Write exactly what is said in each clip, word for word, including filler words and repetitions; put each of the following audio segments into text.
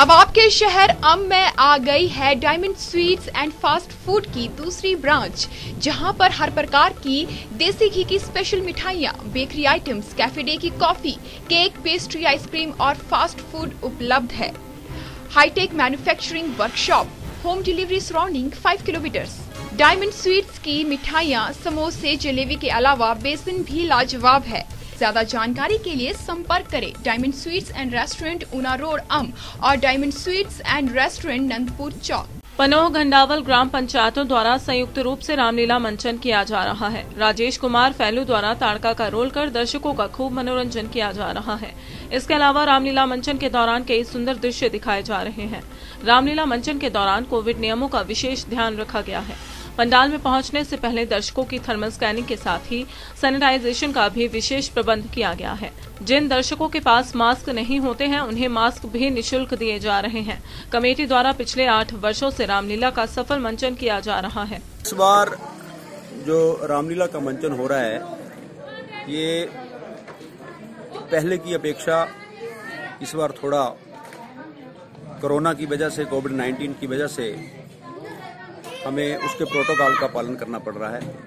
अब आपके शहर अम में आ गई है diamond sweets and fast food की दूसरी ब्रांच, जहां पर हर प्रकार की देसी घी की स्पेशल मिठाइयां, बेकरी आइटम्स, कैफे डे की कॉफी, केक, पेस्ट्री, आइसक्रीम और फास्ट फूड उपलब्ध है। High tech manufacturing workshop, home delivery surrounding five kilometres. Diamond sweets की मिठाइयां, समोसे, जलेबी के अलावा बेसन भी लाजवाब है। ज्यादा जानकारी के लिए संपर्क करें diamond sweets and restaurant, Una road, अम और diamond sweets and restaurant, Nandpur चौक। पनोह घंडावल ग्राम पंचायतों द्वारा संयुक्त रूप से रामलीला मंचन किया जा रहा है। राजेश कुमार फैलू द्वारा ताड़का का रोल कर दर्शकों का खूब मनोरंजन किया जा रहा है। इसके अलावा रामलीला मंचन के दौरान कई सुंदर दृश्य दिखाए जा रहे हैं। रामलीला मंचन के दौरान कोविड नियमों का विशेष ध्यान रखा गया है। पंडाल में पहुंचने से पहले दर्शकों की थर्मल स्कैनिंग के साथ ही सैनिटाइजेशन का भी विशेष प्रबंध किया गया है। जिन दर्शकों के पास मास्क नहीं होते हैं, उन्हें मास्क भी निःशुल्क दिए जा रहे हैं। कमेटी द्वारा पिछले आठ वर्षों से रामलीला का सफल मंचन किया जा रहा है। इस बार जो रामलीला का मंचन हो रहा है, ये पहले की अपेक्षा इस बार थोड़ा कोरोना की वजह से, कोविड नाइन्टीन की वजह से हमें उसके प्रोटोकॉल का पालन करना पड़ रहा है।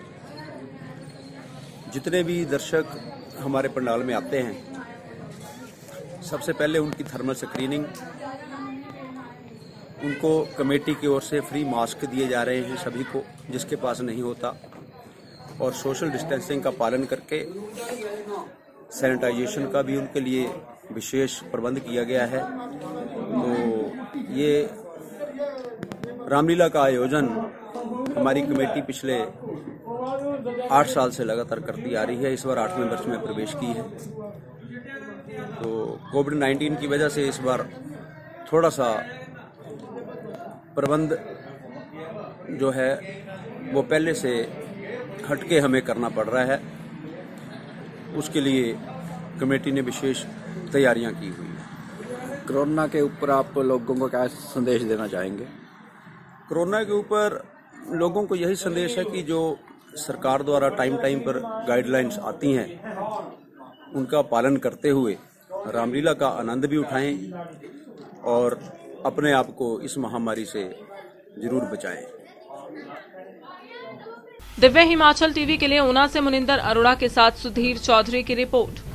जितने भी दर्शक हमारे पंडाल में आते हैं, सबसे पहले उनकी थर्मल स्क्रीनिंग, उनको कमेटी की ओर से फ्री मास्क दिए जा रहे हैं सभी को, जिसके पास नहीं होता, और सोशल डिस्टेंसिंग का पालन करके सैनिटाइजेशन का भी उनके लिए विशेष प्रबंध किया गया है। तो ये रामलीला का आयोजन हमारी कमेटी पिछले आठ साल से लगातार करती आ रही है। इस बार आठवें वर्ष में प्रवेश की है। तो कोविड नाइन्टीन की वजह से इस बार थोड़ा सा प्रबंध जो है वो पहले से हटके हमें करना पड़ रहा है। उसके लिए कमेटी ने विशेष तैयारियां की हुई है। कोरोना के ऊपर आप लोगों को क्या संदेश देना चाहेंगे? कोरोना के ऊपर लोगों को यही संदेश है कि जो सरकार द्वारा टाइम टाइम पर गाइडलाइंस आती हैं, उनका पालन करते हुए रामलीला का आनंद भी उठाएं और अपने आप को इस महामारी से जरूर बचाएं। दिव्य हिमाचल टीवी के लिए ऊना से मुनिंदर अरोड़ा के साथ सुधीर चौधरी की रिपोर्ट।